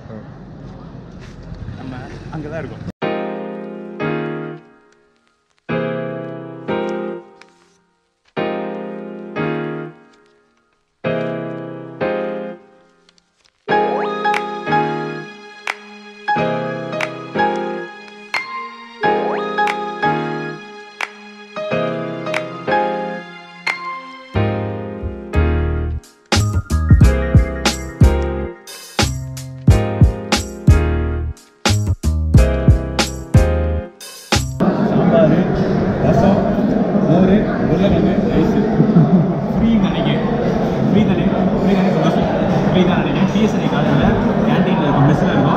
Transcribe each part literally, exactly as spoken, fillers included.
நம்ம அங்கே தான் இருக்கோம். P S N A காலேஜில் கேன்டீனில் இருக்கும், மெஸ்ஸில் இருக்கும்.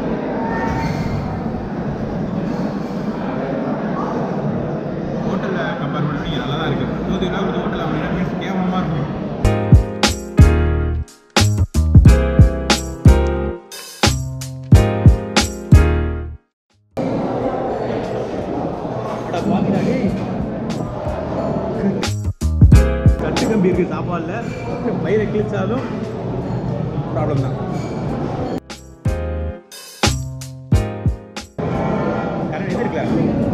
ஹோட்டலில் கம்பேர் பண்ணி நல்லா தான் இருக்குது. இருபது ரூபா ஒரு ஹோட்டல் அப்படின்னா மீன்ஸ் கேவலமாக இருக்கும். கட்டு கம்பி இருக்குது சாப்பாடில், வயிறை கிழிச்சாலும் ப்ராப்ளம் தான். கரண்ட் இது இருக்குல்ல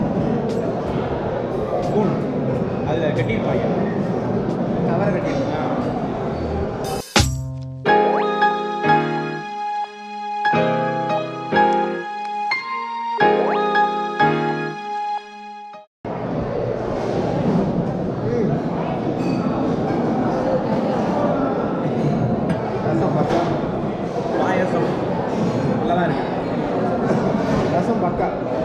ஸ்பூன், அதில் கட்டியிருப்பாங்க, கவரை கட்டியிருப்பாங்க. பாயசம் நல்லா தான் இருக்கு. ரசம் பக்கா.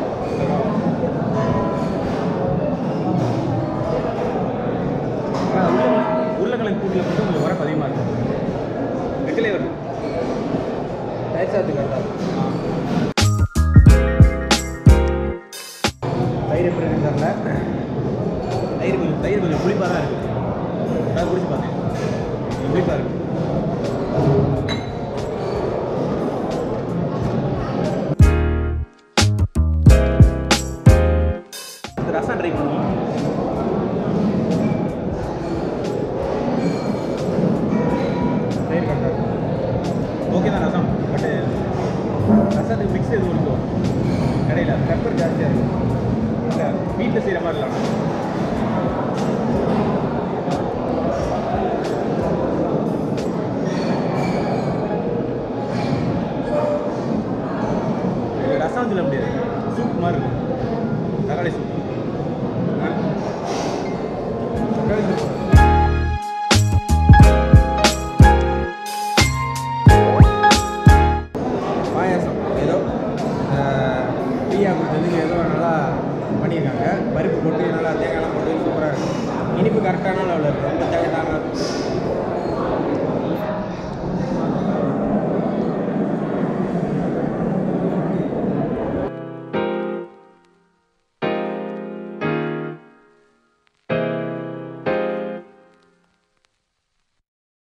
உருளைக்கிழங்கு கூட்டில் மட்டும் கொஞ்சம் உரப்பு அதிகமாக இருக்கும். வெட்டிலே வருது தயிர்சாத்துக்கு கரெக்டாக. தயிர் எப்படி இருக்குன்னு தெரியல. தயிர் கொஞ்சம் தயிர் கொஞ்சம் புளிப்பாக தான் இருக்குது. நான் குடிச்சு பார்த்தேன், புளிப்பாக இருக்குது. ரசம் ட்ரை பண்ணுவோம். தயிர் கரெக்டாக ஓகே தான் ரசம். பட்டு ரசத்துக்கு மிக்ஸ் எதுவும் இருக்கும் கடையில், பெப்பர் ஜாஸ்தியாக இருக்கும். இல்லை வீட்டில் செய்கிற மாதிரி இல்லாமல் ரசம் சொல்ல முடியாது, சூப் மாதிரி இருக்கும். தக்காளி சூப். தக்காளி சூப் பாயாசம் ஏதோ டீயா கொடுத்ததுக்கு ஏதோ நல்லா பண்ணியிருக்காங்க. பருப்பு போட்டு நல்லா தேங்காய்லாம் போட்டு சூப்பராக இருக்கும். இனிப்பு கரெக்டான லெவலில் இருக்கும். ரொம்ப தேங்காய்